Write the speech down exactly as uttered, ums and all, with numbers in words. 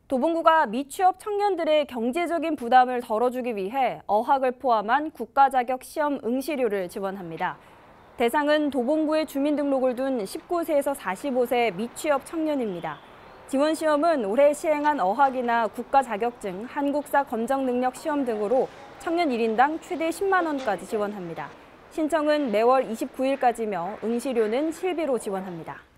도봉구가 미취업 청년들의 경제적인 부담을 덜어주기 위해 어학을 포함한 국가자격 시험 응시료를 지원합니다. 대상은 도봉구에 주민등록을 둔 십구 세에서 사십오 세 미취업 청년입니다. 지원 시험은 올해 시행한 어학이나 국가자격증, 한국사 검정능력 시험 등으로 청년 일 인당 최대 십만 원까지 지원합니다. 신청은 매월 이십구 일까지며 응시료는 실비로 지원합니다.